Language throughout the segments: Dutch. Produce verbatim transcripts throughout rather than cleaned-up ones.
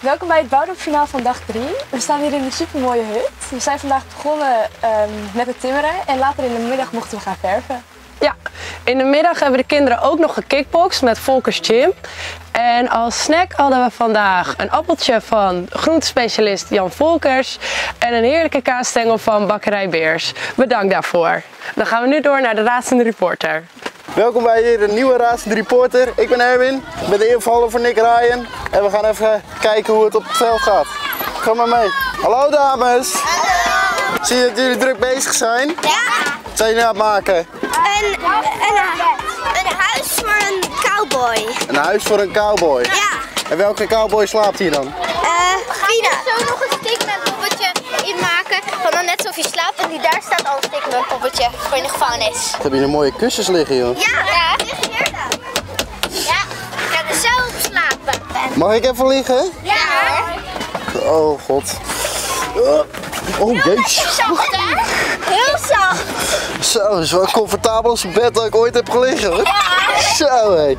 Welkom bij het Bouwdorpsjournaal van dag drie. We staan hier in een supermooie hut. We zijn vandaag begonnen um, met het timmeren en later in de middag mochten we gaan verven. Ja, in de middag hebben de kinderen ook nog gekickboxd met Volkers Gym. En als snack hadden we vandaag een appeltje van groentespecialist Jan Volkers en een heerlijke kaasstengel van Bakkerij Beers. Bedankt daarvoor. Dan gaan we nu door naar de Razende Reporter. Welkom bij hier een nieuwe Razende Reporter. Ik ben Erwin, ik ben de invaller voor Nick Ryan en we gaan even kijken hoe het op het veld gaat. Ga maar mee. Hallo dames! Hallo! Zie je dat jullie druk bezig zijn? Ja! Wat zijn jullie aan het maken? Een, een, een huis voor een cowboy. Een huis voor een cowboy? Ja! En welke cowboy slaapt hier dan? Eh, Gina. Zo nog een stickman poppetje in maken, van dan net alsof je slaapt en die daar staat al een stickman poppetje voor in de gevangenis. Heb je een mooie kussens liggen joh? Ja! Ja! Hier. Ja, ik ga er zo op slapen. Mag ik even liggen? Ja! Oh god. Oh jezus. Zacht hè? Heel zacht. Zo, dat is wel het comfortabelste bed dat ik ooit heb gelegen hoor. Ja. Zo hé.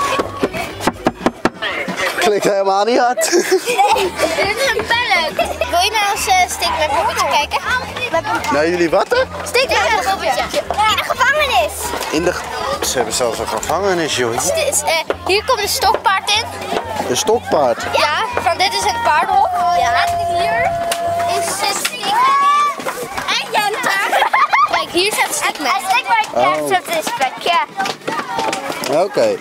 Klinkt helemaal niet hard. Nee, dit is een pellet. Wil je naar ons uh, stickman poppetje kijken? Nou jullie wat hè? Stickman poppetje. In de gevangenis. In de... Ze hebben zelfs een gevangenis joh. Dus dit is, uh, hier komt een stokpaard in. Een stokpaard? Ja, van dit is het paardenhok. Ja. En hier is het stickman. En Jente. Kijk, hier staat de stickman. En stickman Oh. zet een spekje. Oké. Okay.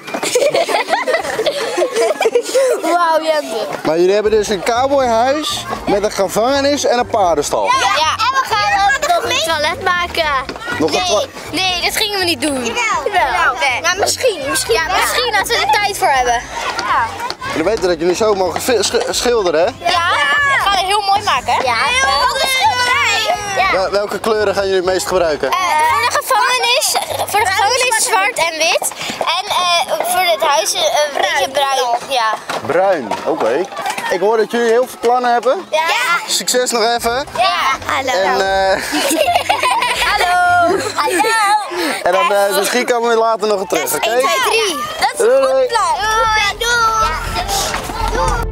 Wauw, Jente. Maar jullie hebben dus een cowboyhuis met een gevangenis en een paardenstal. Ja, ja. En we gaan ook nog een toilet maken. Nog een Nee, toilet? nee, dat gingen we niet doen. Jawel. Jawel. Nee. Maar misschien, misschien. Ja, misschien als we er tijd voor hebben. Ja. Jullie weten dat jullie zo mogen sch schilderen hè? Ja, we gaan het heel mooi maken. Ja, heel mooi. Ja. Wel, welke kleuren gaan jullie het meest gebruiken? Uh, voor de gevangenis, voor de gevangenis zwart en wit. En uh, voor het huis uh, een beetje bruin. Ja. Bruin, oké. Okay. Ik hoor dat jullie heel veel plannen hebben. Ja. Succes nog even. Ja. Hallo. En, uh... Hallo. Hallo. En dan uh, misschien komen we later nog terug, oké? één, twee, drie. Dat is een goed plan. Doei. Doei. Doei.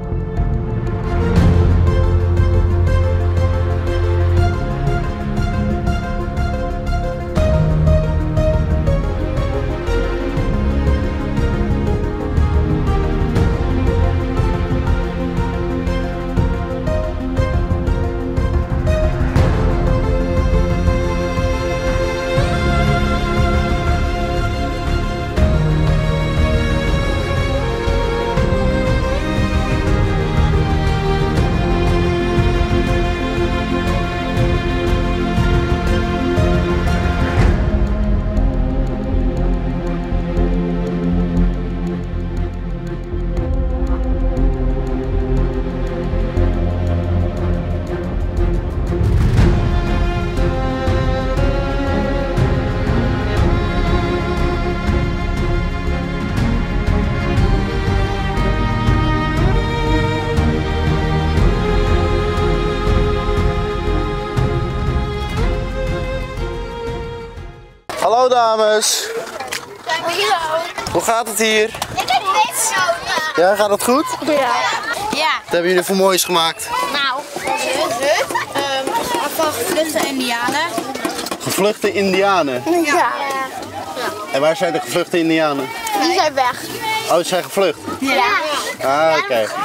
Hallo dames. Hallo. Hoe gaat het hier? Ik weet zo. Ja, gaat het goed? Ja. Ja. Wat hebben jullie voor moois gemaakt? Nou, dat is een hut. Um, van gevluchte indianen. Gevluchte indianen. Ja. En waar zijn de gevluchte indianen? Die zijn weg. Oh, ze zijn gevlucht? Ja. Ah, oké. Okay.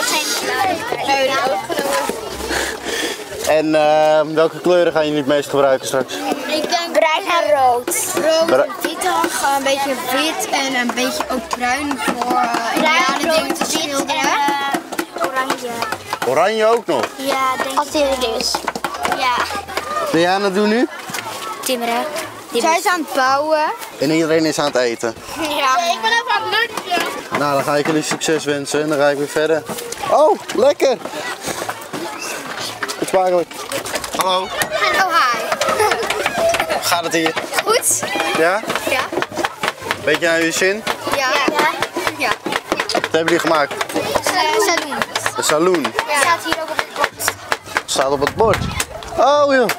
En uh, welke kleuren gaan jullie het meest gebruiken straks? Ik denk bruin en rood. Rood Bra en wit dan, gewoon een beetje wit en een beetje ook bruin voor uh, indianen dingen te schilderen. En, uh, oranje. Oranje ook nog? Ja, denk als die er is. Ja. Diana, doe nu? Timmeren. Zij zijn aan het bouwen. En iedereen is aan het eten. Ja. Ik ben even aan het lunchen. Nou, dan ga ik jullie succes wensen en dan ga ik weer verder. Oh, lekker! Goed smakelijk. Hallo. Hallo, hi. Hoe gaat het hier? Goed? Ja? Ja. Beetje naar jullie zin? Ja. Ja. Ja. Wat hebben jullie gemaakt? Saloon. Een saloon. Ja. Staat hier ook op het bord. Staat op het bord. Oh joh.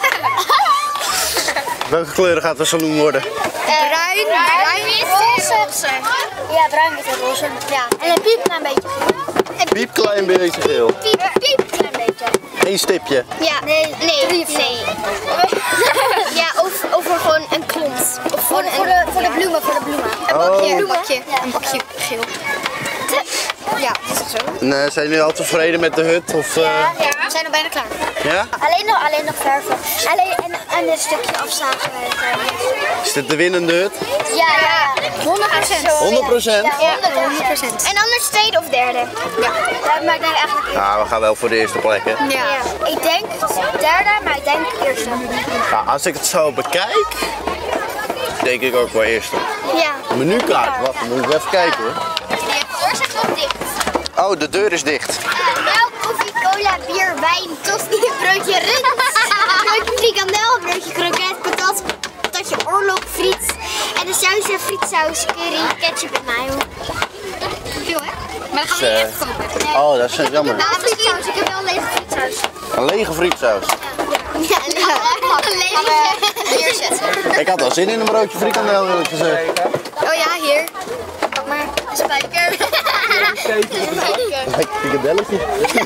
Welke kleuren gaat de saloon worden? Bruin, bruin, wit, roze. Ja, bruin, wit en roze. Ja. En een piep een beetje. Piep klein beetje geel. Piep, piep, klein beetje. Eén stipje. Ja, nee, nee, nee. Ja, of, of er gewoon een klont. Of voor, de, voor, de, voor de bloemen, voor de bloemen. Een bakje, Oh. een bakje, een bakje geel. Ja, is het zo? En, uh, zijn jullie al tevreden met de hut? Of, uh... Ja, we zijn al bijna klaar. ja? Alleen nog, alleen nog verven. Alleen, en, en een stukje afzagen. Is dit de winnende hut? Ja, ja. honderd procent. honderd procent? Ja, honderd procent. En anders tweede of derde. Ja, dat maakt mij eigenlijk Ja, we gaan wel voor de eerste plek, hè? Ja. Ik denk derde, maar ik denk eerste. Ja, als ik het zo bekijk, denk ik ook wel eerste. Ja. Menukaart, wacht, dan moet ik even kijken hoor. De deur zit wel dicht. Oh, de deur is dicht. Melk, koffie, cola, bier, wijn, tosti, broodje rund, broodje frikandel, broodje kroket, patat, patatje oorlog, friet en de sausje, frietsaus, curry, ketchup en mayo. Veel hè? Maar dan gaan we Dus, niet uh, even kopen. Oh, dat is jammer. Nou, frietsaus, ik heb wel een lege frietsaus. Een lege frietsaus. Ja, een lege neerzetten. Ik had al zin in een broodje frikandel, wil ik gezegd. Oh ja, hier. Pak maar een spijker. Lekker frikandelletje.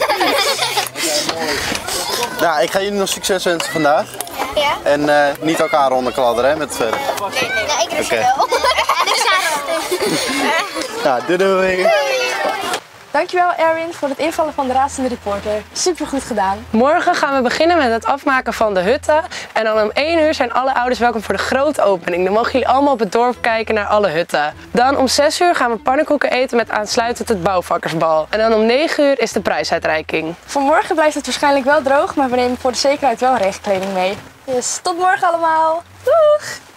Nou, ik ga jullie nog succes wensen vandaag. Ja? En uh, niet elkaar onderkladderen hè, met het verder. Nee, nee. Ja, ik rust Oké. wel. En ik sta er. Nou, doei doei. Dankjewel Erwin voor het invallen van de razende reporter. Super goed gedaan. Morgen gaan we beginnen met het afmaken van de hutten. En dan om één uur zijn alle ouders welkom voor de grote opening. Dan mogen jullie allemaal op het dorp kijken naar alle hutten. Dan om zes uur gaan we pannenkoeken eten met aansluitend het bouwvakkersbal. En dan om negen uur is de prijsuitreiking. Vanmorgen blijft het waarschijnlijk wel droog, maar we nemen voor de zekerheid wel regenkleding mee. Dus tot morgen allemaal. Doeg!